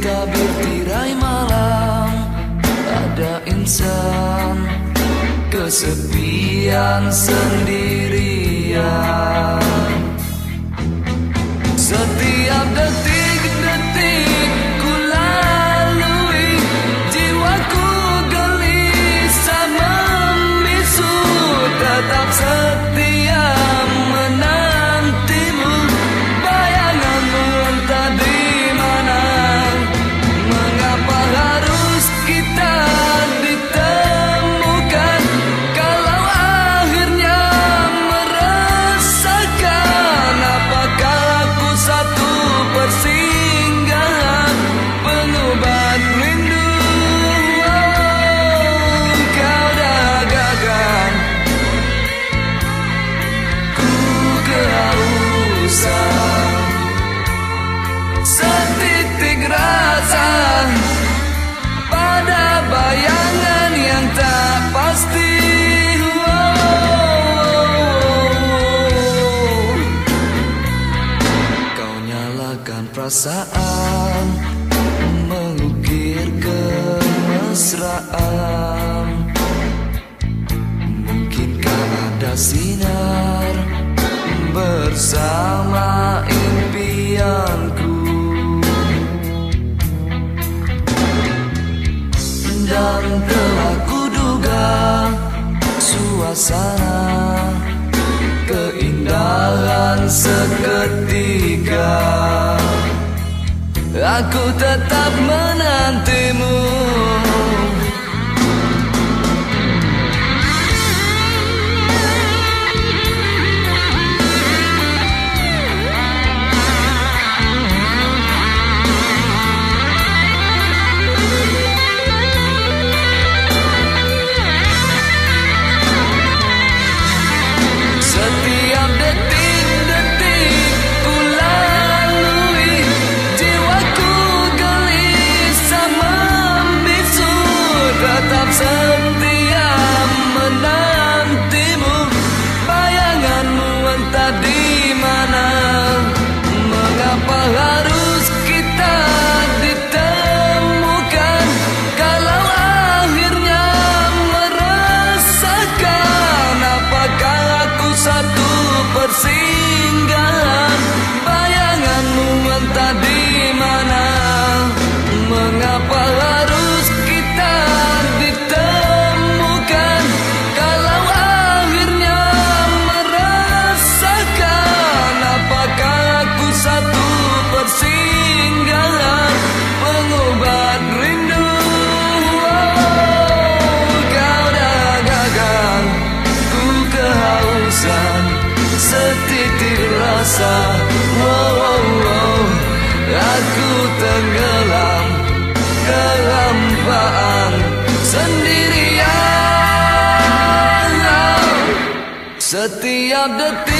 tabir tirai malam, ada insan kesepian sendirian. Setiap detik-detik ku lalui, jiwaku gelisah membisu, tetap setia menantimu. Bayanganmu entah di mana, mengapa harus kita ditemukan kalau akhirnya merasakan? Apakah aku satu persinggahan pengobat rindu? Kau dagangkan ku kehausan, setitik rasa pada bayangan yang tak pasti. Kau nyalakan perasaan, mengukir kemesraan. Mungkinkah ada sinar bersama impianku? Dan telah kuduga suasana keindahan seketika. Aku tetap menantimu. Setiap detik-detik ku lalui, jiwaku gelisah membisu, tetap setia menantimu. Bayanganmu entah di mana, mengapa harus kita ditemukan kalau akhirnya merasakan? Apakah aku satu persinggahan? Bayanganmu entah di mana, mengapa harus kita ditemukan kalau akhirnya merasakan? Apakah aku satu persinggahan pengobat rindu? Kau dagangkan ku kehausan, setitik rasa. Aku tenggelam kehampaan sendirian. Setiap detik